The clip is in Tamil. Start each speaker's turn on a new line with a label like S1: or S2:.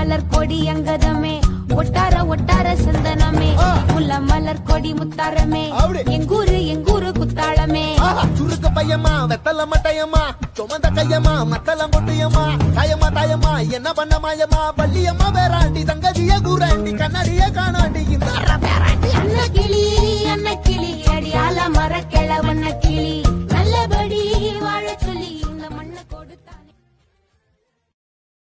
S1: மலர் கொடி அங்கதமே ஒட்டார ஒட்டார சந்தனமே முல்ல மலர் கொடி முத்தாரமே எங்கூரு குத்தாளமே
S2: சுருக்கு பையமா வெத்தல மட்டையம்மா சுமந்த கையம்மா மத்தல மொட்டையம்மா தாயம்மா தாயம்மா என்ன பண்ண மாயம்மா பள்ளியம்மா வேறாண்டி சங்கதிய கூறாண்டி கண்ணாடிய காணாண்டி இந்த